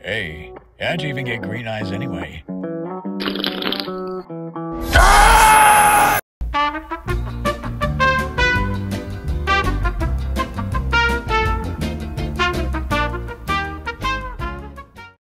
Hey, how'd you even get green eyes anyway?